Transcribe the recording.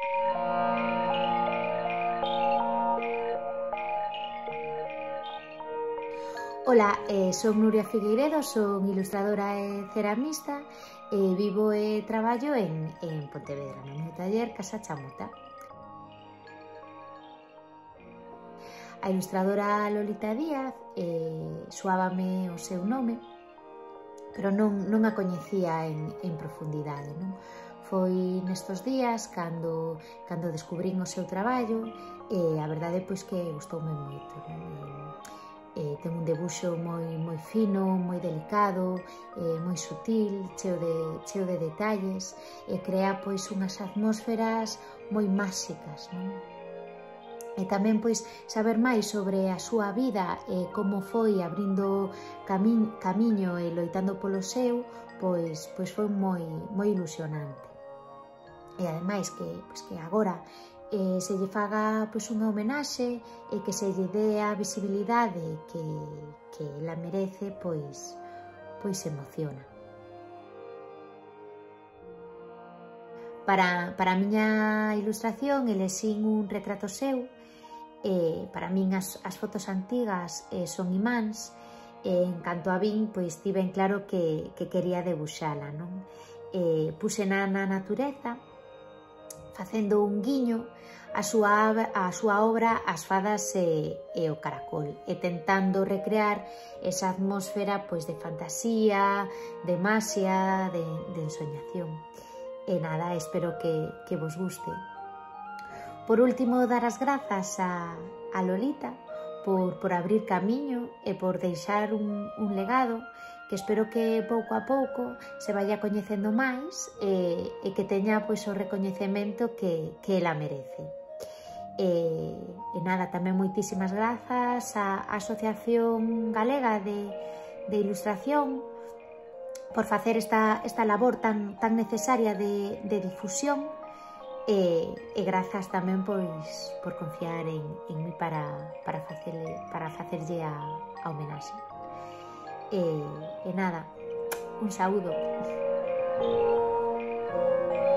Ola, son Nuria Figueiredo, son ilustradora e ceramista e vivo e traballo en Pontevedra, no meu taller Casa Chamuta. A ilustradora Lolita Díaz soábame o seu nome, pero non a coñecía en profundidade, non? Foi nestos días cando descubrín o seu traballo e a verdade pois que gustoume moito, non? Ten un debuxo moi fino, moi delicado, moi sutil, cheo de detalles e crea pois unhas atmósferas moi máxicas, non? E tamén pois saber máis sobre a súa vida e como foi abrindo camiño e loitando polo seu, pois foi moi ilusionante. E ademais que agora se lle faga pois unha homenaxe e que se lle dé a visibilidade que ela merece, pois emociona. Para a miña ilustración elexín un retrato seu e para min as fotos antigas son imáns e en canto a vin pois tiven claro que quería debuxala, non? Púxena na natureza facendo un guiño a súa obra As fadas e o caracol e tentando recrear esa atmósfera pois de fantasía, de masia, de ensoñación. E nada, espero que vos guste. Por último, dar as grazas a Lolita por abrir camiño e por deixar un legado que espero que pouco a pouco se vaya coñecendo máis e que teña pois o recoñecemento que ela merece. E nada, tamén moitísimas grazas á Asociación Galega de Ilustración por facer esta labor tan necesaria de difusión e grazas tamén pois por confiar en mí para facerlle a homenaxe. E nada, un saúdo.